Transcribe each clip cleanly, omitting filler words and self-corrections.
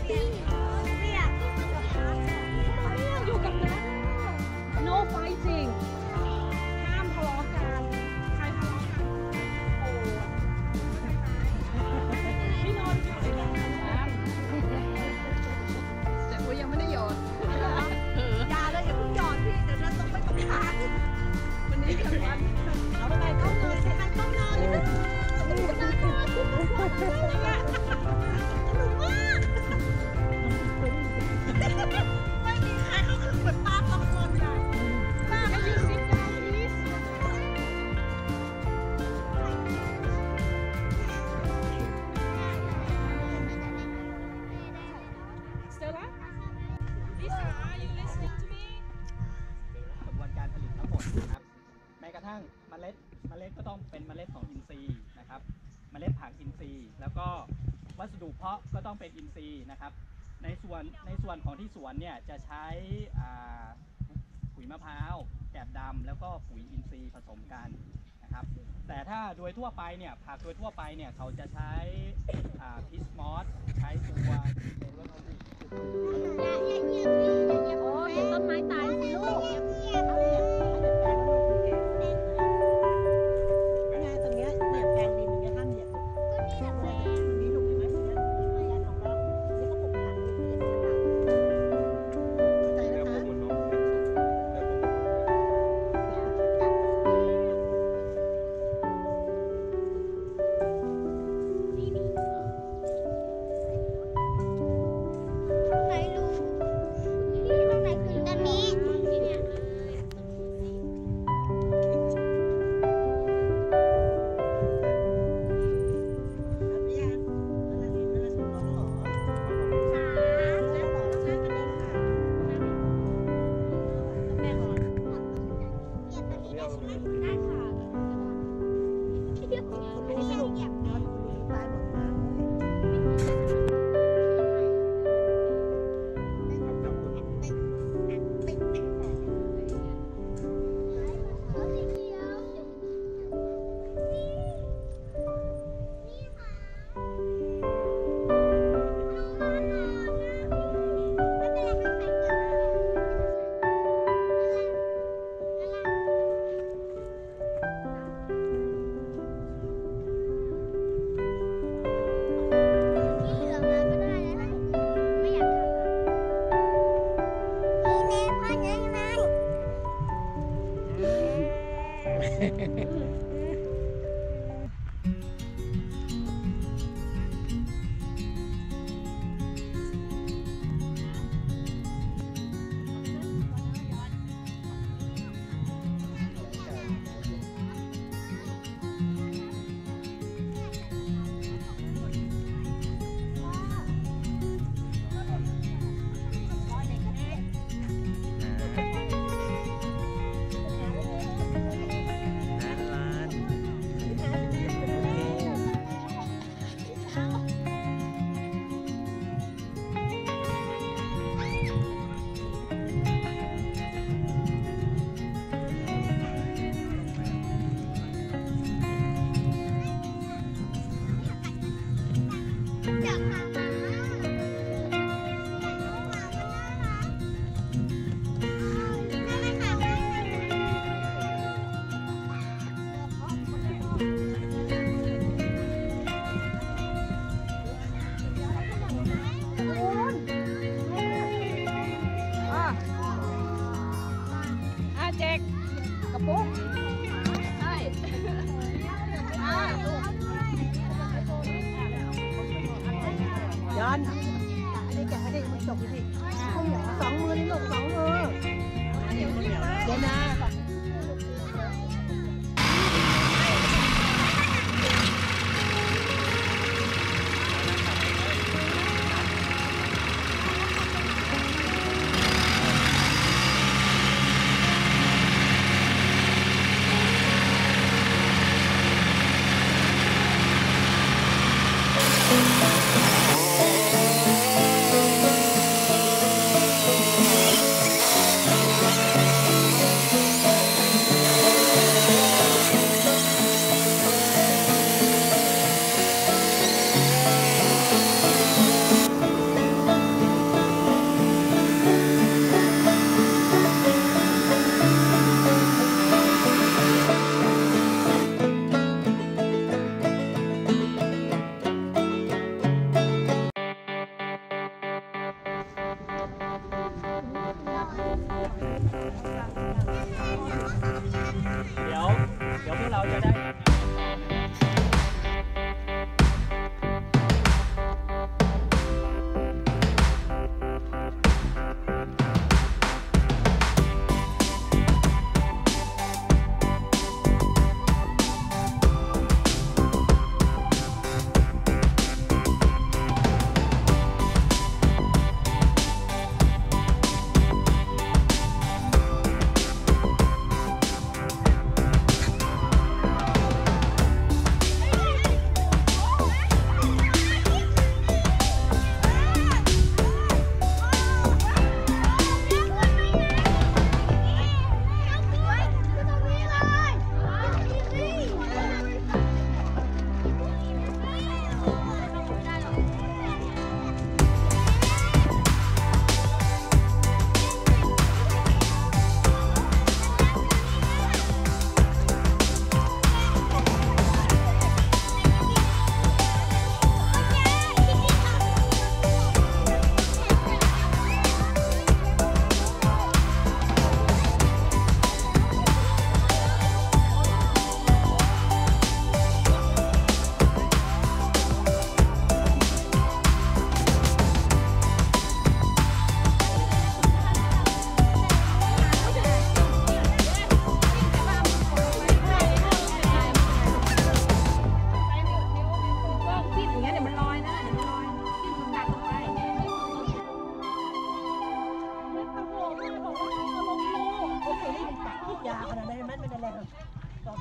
อยู่กับน้า no fighting ห้ามทะเลาะกันใครทะเลาะกันโอ้พี่นนท์อยู่ในกลางน้ำแต่กูยังไม่ได้หยอดอย่าเลยอย่าเพิ่งหยอดพี่เดี๋ยวเราต้องไปตรงกลางวันนี้ทั้งวันเอาไปเข้าเลยใช่ไหมเข้าเลยสนุกมากไม่มีใครเขาคือเหมือนป้าบางคนอะป้าไม่ยืนซิปดาวพีสสเตลล่าลิซ่า are you listening to me กระบวนการผลิตทั้งหมดนะครับแม้กระทั่งเมล็ดก็ต้องเป็นเมล็ดของอินทรีย์นะครับเมล็ดผักอินทรีย์แล้วก็วัสดุเพาะก็ต้องเป็นอินทรีย์นะครับในส่วนของที่สวนเนี่ยจะใช้ปุ๋ยมะพร้าวแกบดำแล้วก็ปุ๋ยอินทรีย์ผสมกันนะครับแต่ถ้าโดยทั่วไปเนี่ยผักโดยทั่วไปเนี่ยเขาจะใช้พิสมอสใช้ตัวโอ้ยต้นไม้ตายสิลูกย้อนอันนี้แกะให้ได้มันจบดิสองมือนี่ลูก2 มือเดี๋ยวนะ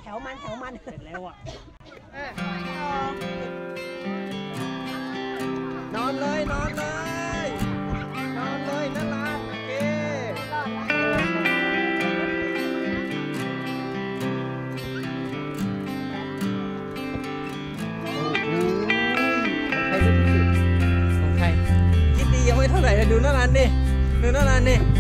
วมันเสร็จแล้วอ่ะนอนเลยนั่นละโอเคของใครคิดดียังไม่เท่าไหร่เลยดูน่ารักดิ